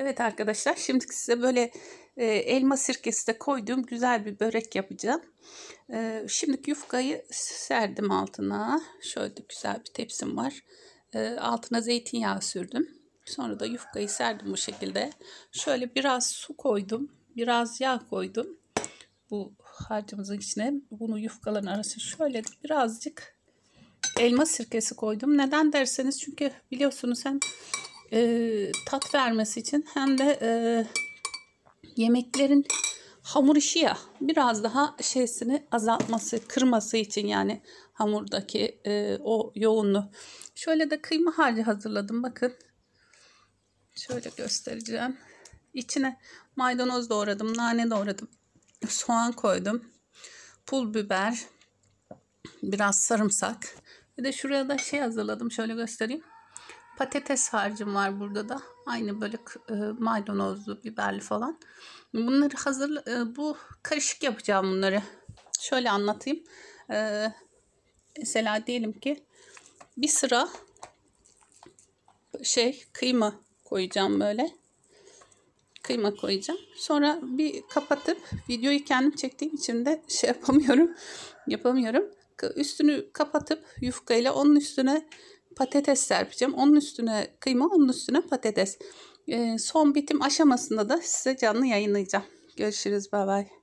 Evet arkadaşlar, şimdi size böyle elma sirkesi de koyduğum güzel bir börek yapacağım. Şimdi yufkayı serdim altına. Şöyle güzel bir tepsim var. Altına zeytinyağı sürdüm. Sonra da yufkayı serdim bu şekilde. Şöyle biraz su koydum. Biraz yağ koydum. Bu harcımızın içine. Bunu yufkaların arasına şöyle birazcık elma sirkesi koydum. Neden derseniz, çünkü biliyorsunuz hem tat vermesi için hem de yemeklerin hamur işi ya, biraz daha şeysini azaltması, kırması için, yani hamurdaki o yoğunluğu. Şöyle de kıyma harcı hazırladım, bakın. Şöyle göstereceğim. İçine maydanoz doğradım, nane doğradım, soğan koydum, pul biber, biraz sarımsak. Bir de şuraya da şey hazırladım, şöyle göstereyim. Patates harcım var burada da. Aynı böyle maydanozlu, biberli falan. Bunları bu karışık yapacağım bunları. Şöyle anlatayım. Mesela diyelim ki bir sıra kıyma koyacağım böyle. Kıyma koyacağım. Sonra bir kapatıp, videoyu kendim çektiğim için de yapamıyorum. Üstünü kapatıp yufkayla onun üstüne patates serpeceğim. Onun üstüne kıyma, onun üstüne patates. Son bitim aşamasında da size canlı yayınlayacağım. Görüşürüz. Bay bay.